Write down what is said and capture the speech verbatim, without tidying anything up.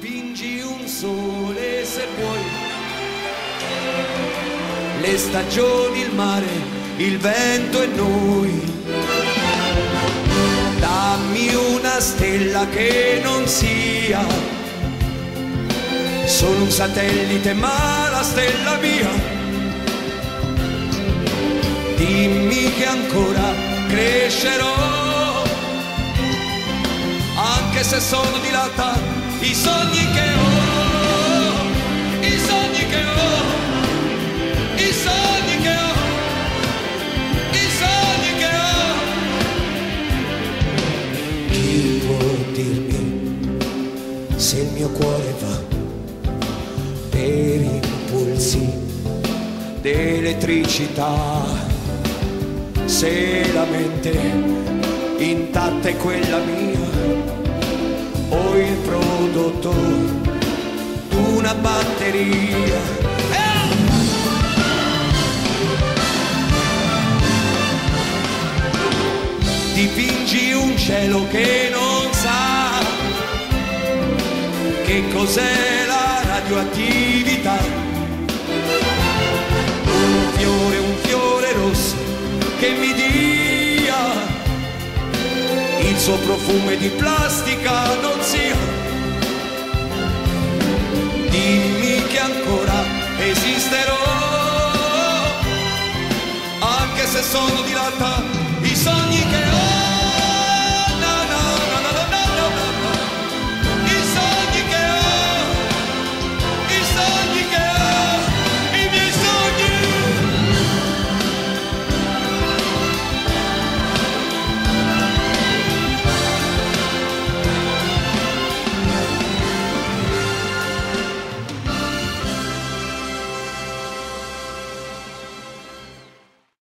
Dipingi un sole se vuoi, le stagioni, il mare, il vento e noi. Dammi una stella che non sia solo un satellite, ma la stella mia. Dimmi che ancora crescerò, anche se sono di latta, i sogni che ho, i sogni che ho, i sogni che ho, i sogni che ho. Chi può dirmi se il mio cuore va per impulsi d'elettricità, se la mente intatta è quella mia o il prodotto d'una batteria. Eh! Dipingi un cielo che non sa che cos'è la radioattività. Un fiore, un fiore rosso che mi dia il suo profumo di plastica non sia. Dimmi che ancora esisterò, anche se sono di latta.